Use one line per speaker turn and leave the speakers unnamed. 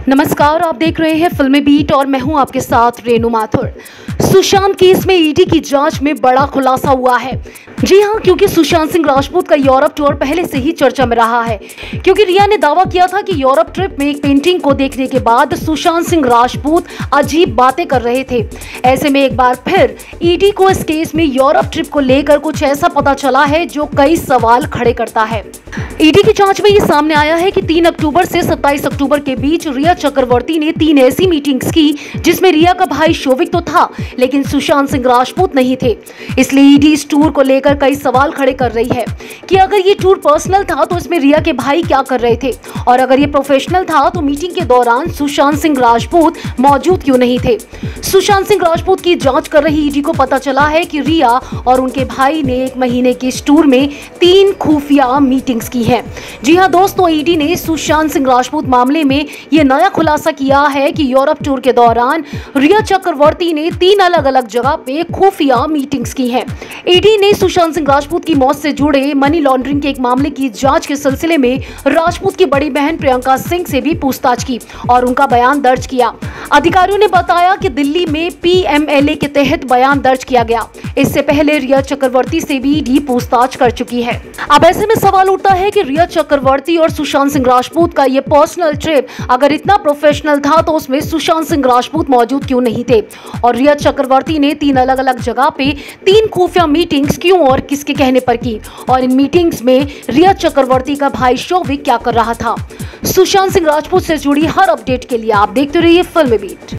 नमस्कार, आप देख रहे हैं फिल्मी बीट और मैं हूं आपके साथ रेनू माथुर। सुशांत केस में ईडी की जांच में बड़ा खुलासा हुआ है। जी हां, क्योंकि सुशांत सिंह राजपूत का यूरोप टूर पहले से ही चर्चा में रहा है, क्योंकि रिया ने दावा किया था कि यूरोप ट्रिप में एक पेंटिंग को देखने के बाद सुशांत सिंह राजपूत अजीब बातें कर रहे थे। ऐसे में एक बार फिर ईडी को इस केस में यूरोप ट्रिप को लेकर कुछ ऐसा पता चला है जो कई सवाल खड़े करता है। ईडी की जांच में ये सामने आया है कि 3 अक्टूबर से 27 अक्टूबर के बीच रिया चक्रवर्ती ने 3 ऐसी मीटिंग्स की जिसमें रिया का भाई शोविक तो था, लेकिन सुशांत सिंह राजपूत नहीं थे। इसलिए ईडी इस टूर को लेकर कई सवाल खड़े कर रही है कि अगर ये टूर पर्सनल था तो इसमें रिया के भाई क्या कर रहे थे, और अगर ये प्रोफेशनल था तो मीटिंग के दौरान सुशांत सिंह राजपूत मौजूद क्यों नहीं थे। सुशांत सिंह राजपूत की जांच कर रही ईडी को पता चला है कि रिया और उनके भाई ने 1 महीने के इस टूर में 3 खुफिया मीटिंग्स की है। जी हां दोस्तों, ईडी ने सुशांत सिंह राजपूत मामले में यह नया खुलासा किया है कि यूरोप टूर के दौरान रिया चक्रवर्ती ने 3 अलग अलग जगह पे खुफिया मीटिंग्स की हैं। ईडी ने सुशांत सिंह राजपूत की मौत से जुड़े मनी लॉन्ड्रिंग के एक मामले की जांच के सिलसिले में राजपूत की बड़ी बहन प्रियंका सिंह से भी पूछताछ की और उनका बयान दर्ज किया। अधिकारियों ने बताया कि दिल्ली में पीएमएलए के तहत बयान दर्ज किया गया। इससे पहले रिया चक्रवर्ती से भी ईडी पूछताछ कर चुकी है। अब ऐसे में सवाल उठता है कि रिया चक्रवर्ती और सुशांत सिंह राजपूत का ये पर्सनल ट्रिप अगर इतना प्रोफेशनल था तो उसमें सुशांत सिंह राजपूत मौजूद क्यों नहीं थे, और रिया चक्रवर्ती ने 3 अलग अलग जगह पे 3 खुफिया मीटिंग्स क्यों और किसके कहने पर की, और इन मीटिंग्स में रिया चक्रवर्ती का भाई शोविक क्या कर रहा था। सुशांत सिंह राजपूत से जुड़ी हर अपडेट के लिए आप देखते रहिए फिल्मी बीट।